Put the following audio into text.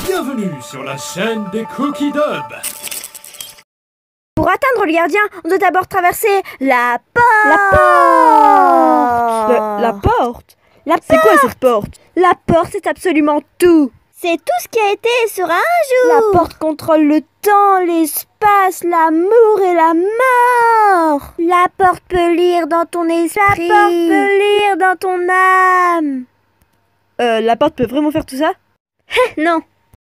Bienvenue sur la chaîne des Cookie Dub. Pour atteindre le gardien, on doit d'abord traverser la porte. La porte? La C'est quoi porte. cette porte? La porte, c'est absolument tout. C'est tout ce qui a été et sera un jour. La porte contrôle le temps, l'espace, l'amour et la mort. La porte peut lire dans ton esprit. La porte peut lire dans ton âme. La porte peut vraiment faire tout ça? Non.